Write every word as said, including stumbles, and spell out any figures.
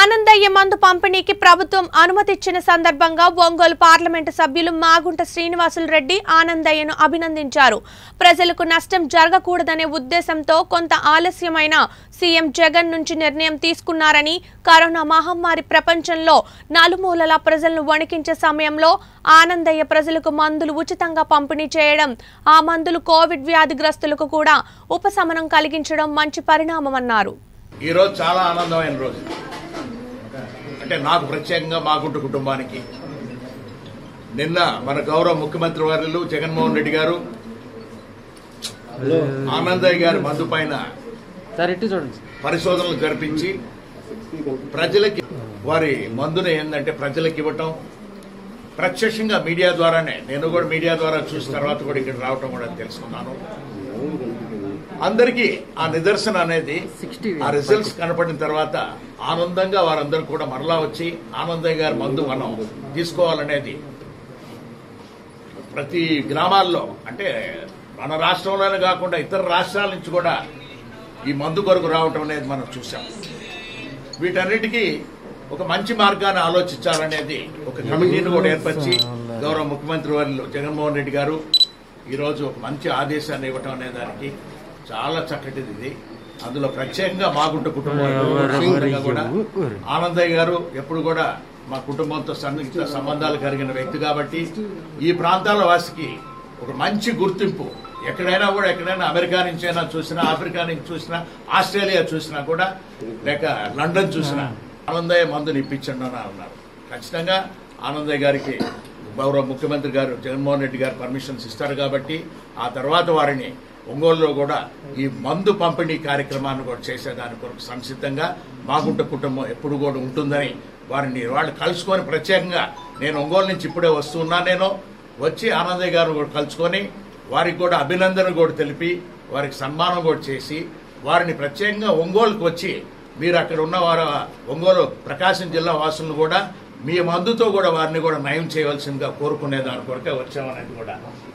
ఆనందయ్య మందు పంపిణీకి ప్రభుత్వం అనుమతిచ్చిన సందర్భంగా ఒంగోలు పార్లమెంటు సభ్యులు మాగుంట శ్రీనివాసులు రెడ్డి ఆనందయ్యను అభినందించారు. ప్రజలకు నష్టం జరగకూడదనే ఉద్దేశంతో కొంత ఆలస్యమైన సీఎం జగన్ నుంచి నిర్ణయం తీసుకున్నారని, కరోనా మహమ్మారి ప్రపంచంలో నలుమూలల ప్రజలను వణికించే సమయంలో ఆనందయ్య ప్రజలకు మందులు ఉచితంగా పంపిణీ చేయడం, ఆ మందులు కోవిడ్ వ్యాధిగ్రస్తులకు కూడా ఉపశమనం కలిగించడం మంచి పరిణామమన్నారు. ఈ రోజు చాలా ఆనందమైన రోజు. అంటే నాకు ప్రత్యేకంగా మాగుంట కుటుంబానికి నిన్న మన గౌరవ ముఖ్యమంత్రి వర్యులు జగన్మోహన్ రెడ్డి గారు ఆనందయ్య గారి మందు పైన పరిశోధనలు జరిపించి ప్రజలకి వారి మందుని ఏంటంటే ప్రజలకు ఇవ్వటం, ప్రత్యక్షంగా మీడియా ద్వారానే, నేను కూడా మీడియా ద్వారా చూసిన తర్వాత కూడా ఇక్కడ రావటం కూడా తెలుసుకున్నాను. అందరికీ ఆ నిదర్శన అనేది ఆ రిజల్ట్స్ కనపడిన తర్వాత ఆనందంగా వారందరూ కూడా మరలా వచ్చి ఆనందయ్య గారి మందు మనం తీసుకోవాలనేది ప్రతి గ్రామాల్లో, అంటే మన రాష్ట్రంలోనే కాకుండా ఇతర రాష్ట్రాల నుంచి కూడా ఈ మందు కొరకు రావటం అనేది మనం చూసాం. వీటన్నిటికీ ఒక మంచి మార్గాన్ని ఆలోచించాలనేది ఒక కమిటీని కూడా ఏర్పరిచి గౌరవ ముఖ్యమంత్రి వర్యులు జగన్మోహన్ రెడ్డి గారు ఈరోజు ఒక మంచి ఆదేశాన్ని ఇవ్వటం అనే దానికి చాలా చక్కటిది ఇది. అందులో ప్రత్యేకంగా మాగుంట కుటుంబం కూడా ఆనందయ్య గారు ఎప్పుడు కూడా మా కుటుంబంతో సన్నిహిత సంబంధాలు కలిగిన వ్యక్తి కాబట్టి ఈ ప్రాంతాల వాసికి ఒక మంచి గుర్తింపు, ఎక్కడైనా కూడా ఎక్కడైనా అమెరికా నుంచి అయినా చూసినా, ఆఫ్రికా నుంచి చూసినా, ఆస్ట్రేలియా చూసినా కూడా, లేక లండన్ చూసినా ఆనందయ్య మందుని ఇప్పించండి అని అన్నారు. ఖచ్చితంగా ఆనందయ్య గారికి గౌరవ ముఖ్యమంత్రి గారు జగన్మోహన్ రెడ్డి గారు పర్మిషన్స్ ఇస్తారు కాబట్టి ఆ తర్వాత వారిని ఒంగోలులో కూడా ఈ మందు పంపిణీ కార్యక్రమాన్ని కూడా చేసేదాని కొరకు సంసిద్ధంగా మాగుంట కుటుంబం ఎప్పుడు కూడా ఉంటుందని వారిని వాళ్ళు కలుసుకొని ప్రత్యేకంగా నేను ఒంగోలు నుంచి ఇప్పుడే వస్తున్నా, నేను వచ్చి ఆనందయ్య గారు కూడా కలుసుకొని వారికి కూడా అభినందన కూడా తెలిపి వారికి సన్మానం కూడా చేసి వారిని ప్రత్యేకంగా ఒంగోలుకు వచ్చి మీరు అక్కడ ఉన్న వారు ఒంగోలు ప్రకాశం జిల్లా వాసులను కూడా మీ మందుతో కూడా వారిని కూడా నయం చేయవలసిందిగా కోరుకునే దాని కొరకే వచ్చామనేది కూడా